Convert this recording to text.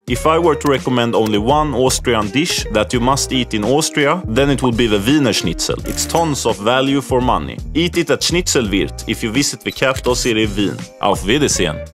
If I were to recommend only one Austrian dish that you must eat in Austria, then it would be the Wiener Schnitzel. It's tons of value for money. Eat it at Schnitzelwirt if you visit the capital city Wien. Auf Wiedersehen!